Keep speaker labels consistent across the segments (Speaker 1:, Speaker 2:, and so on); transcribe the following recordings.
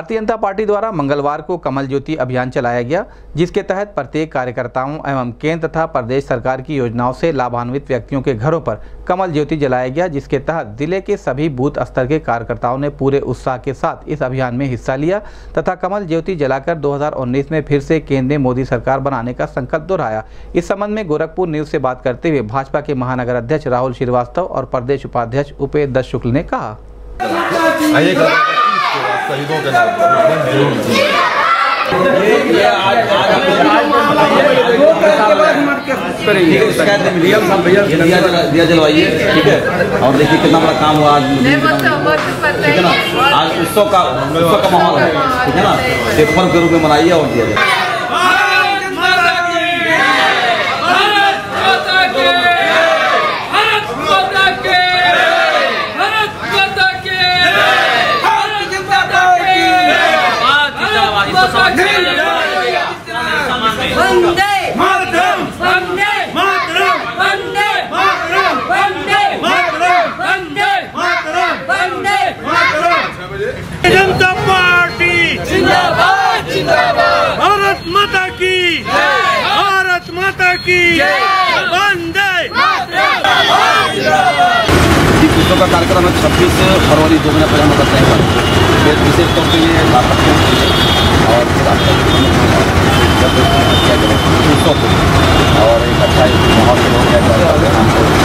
Speaker 1: Bharatiya Janata party द्वारा मंगलवार को कमल ज्योति अभियान चलाया गया, जिसके तहत प्रत्येक कार्यकर्ताओं एवं केंद्र तथा प्रदेश सरकार की योजनाओं से लाभान्वित व्यक्तियों के घरों पर कमल ज्योति जलाया गया, जिसके तहत जिले के सभी बूथ स्तर के कार्यकर्ताओं ने पूरे उत्साह के साथ इस अभियान में हिस्सा लिया तथा कमल ज्योति जलाकर 2019 में फिर से केंद्र में मोदी सरकार बनाने का संकल्प दोहराया। इस संबंध में गोरखपुर न्यूज से बात करते हुए भाजपा के महानगर अध्यक्ष राहुल श्रीवास्तव और प्रदेश उपाध्यक्ष उपेंद्र दत्त शुक्ल ने कहा,
Speaker 2: शहीदों के नाम दिया जलवाइए, ठीक है। और देखिए कितना बड़ा काम हुआ आज, ठीक है ना। आज उत्सव का माहौल है, ठीक है ना। एक पर्व के रूप में मनाइए और दिया जाए।
Speaker 3: जनता पार्टी जिंदाबाद जिंदाबाद, भारत माता की भारत माता की वंदे मातरम।
Speaker 2: इस उत्सव का कार्यक्रम है 26 फरवरी 2015 करते हैं। विशेष तौर पर ये लाभार्थियों और उत्सव और एक अच्छा माहौल हो गया।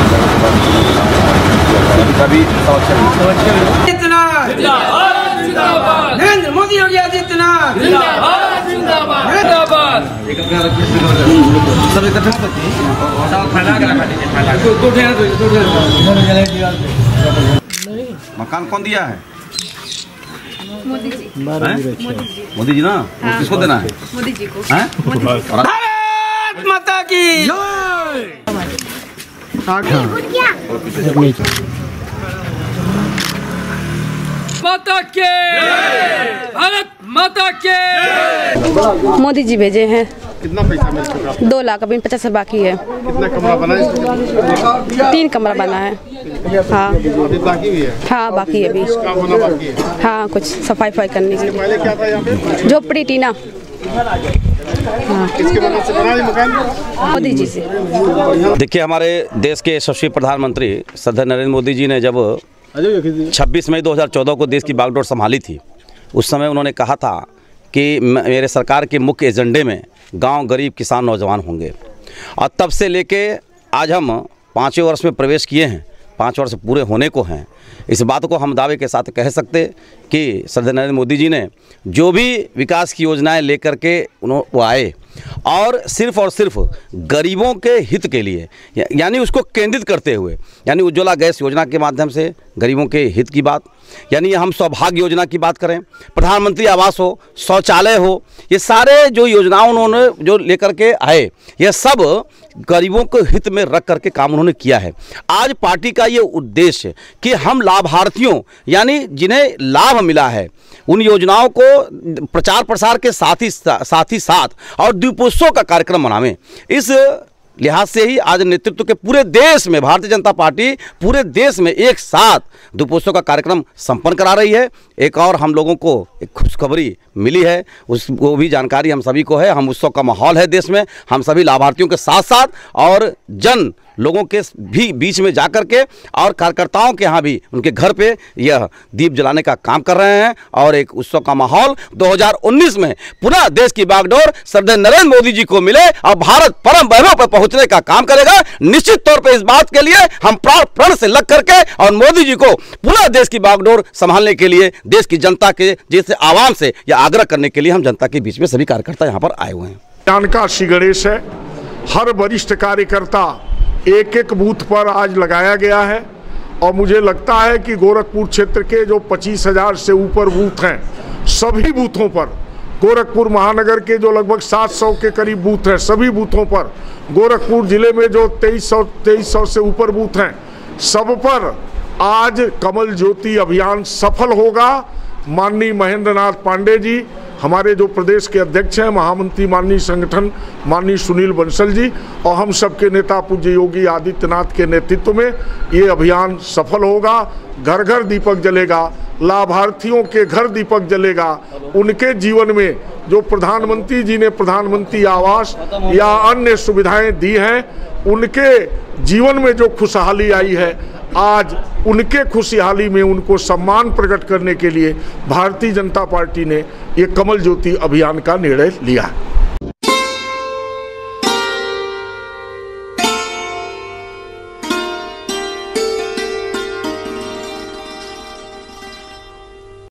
Speaker 2: सभी
Speaker 4: जितना नरेंद्र मोदी हो गया, जितना जिंदाबाद जिंदाबाद जिंदाबाद।
Speaker 2: सब इकट्ठे मकान कौन दिया है?
Speaker 5: मोदी जी।
Speaker 2: मोदी जी ना। हाँ। किसको देना है?
Speaker 5: मोदी जी को।
Speaker 4: भारत माता की जय।
Speaker 3: माता के भारत माता के।
Speaker 6: मोदी जी भेजे हैं।
Speaker 7: कितना पैसा मिल चुका?
Speaker 6: 2 लाख, अभी 50 बाकी है।
Speaker 7: कितना कमरा बना है?
Speaker 6: 3 कमरा बना है। हाँ
Speaker 7: अभी बाकी भी है?
Speaker 6: हाँ बाकी है, अभी
Speaker 7: काम होना बाकी है।
Speaker 6: हाँ कुछ सफाई करने के लिए।
Speaker 7: पहले क्या था यहाँ पे?
Speaker 6: झोपड़ी टीना।
Speaker 7: हाँ। किसके मदद से बना है मकान?
Speaker 6: मोदी जी से।
Speaker 2: देखिए, हमारे देश के यशस्वी प्रधानमंत्री श्रद्धेय नरेंद्र मोदी जी ने जब 26 मई 2014 को देश की बागडोर संभाली थी, उस समय उन्होंने कहा था कि मेरे सरकार के मुख्य एजेंडे में गांव, गरीब, किसान, नौजवान होंगे। और तब से लेके आज हम 5वें वर्ष में प्रवेश किए हैं, 5 वर्ष पूरे होने को हैं। इस बात को हम दावे के साथ कह सकते कि श्रद्धेय नरेंद्र मोदी जी ने जो भी विकास की योजनाएं लेकर के वो आए और सिर्फ गरीबों के हित के लिए, यानी उसको केंद्रित करते हुए, यानी उज्ज्वला गैस योजना के माध्यम से गरीबों के हित की बात, यानी हम सौभाग्य योजना की बात करें, प्रधानमंत्री आवास हो, शौचालय हो, ये सारे जो योजनाओं उन्होंने जो लेकर के आए, यह सब गरीबों को हित में रख करके काम उन्होंने किया है। आज पार्टी का ये उद्देश्य कि हम लाभार्थियों, यानी जिन्हें लाभ मिला है, उन योजनाओं को प्रचार प्रसार के साथ ही और दीपोत्सव का कार्यक्रम मनावें। इस लिहाज से ही आज नेतृत्व के पूरे देश में भारतीय जनता पार्टी पूरे देश में एक साथ दीपोत्सव का कार्यक्रम संपन्न करा रही है। एक और हम लोगों को एक खुशखबरी मिली है, उसको भी जानकारी हम सभी को है। हम उत्सव का माहौल है देश में, हम सभी लाभार्थियों के साथ साथ और जन लोगों के भी बीच में जाकर के और कार्यकर्ताओं के यहाँ भी उनके घर पे यह दीप जलाने का काम कर रहे हैं। और एक उत्सव का माहौल 2019 में पुनः देश की बागडोर श्रद्धेय नरेंद्र मोदी जी को मिले और भारत परम वैभव पर पहुंचने का काम करेगा। निश्चित तौर पर इस बात के लिए हम प्राण से लग करके और मोदी जी को पुनः देश की बागडोर संभालने के लिए देश की जनता के जैसे आवाम से यह आग्रह करने के लिए हम जनता के बीच में सभी कार्यकर्ता यहाँ पर आए हुए हैं।
Speaker 8: जानका श्री गणेश है, हर वरिष्ठ कार्यकर्ता एक बूथ पर आज लगाया गया है। और मुझे लगता है कि गोरखपुर क्षेत्र के जो 25,000 से ऊपर बूथ हैं, सभी बूथों पर, गोरखपुर महानगर के जो लगभग 700 के करीब बूथ हैं, सभी बूथों पर, गोरखपुर जिले में जो 2300 से ऊपर बूथ हैं, सब पर आज कमल ज्योति अभियान सफल होगा। माननीय महेंद्र नाथ पांडे जी हमारे जो प्रदेश के अध्यक्ष हैं महामंत्री माननीय संगठन माननीय सुनील बंसल जी और हम सबके नेता पूज्य योगी आदित्यनाथ के नेतृत्व में ये अभियान सफल होगा। घर घर दीपक जलेगा, लाभार्थियों के घर दीपक जलेगा। उनके जीवन में जो प्रधानमंत्री जी ने प्रधानमंत्री आवास या अन्य सुविधाएं दी हैं, उनके जीवन में जो खुशहाली आई है, आज उनके खुशहाली में उनको सम्मान प्रकट करने के लिए भारतीय जनता पार्टी ने ये कमल ज्योति अभियान का निर्णय लिया है।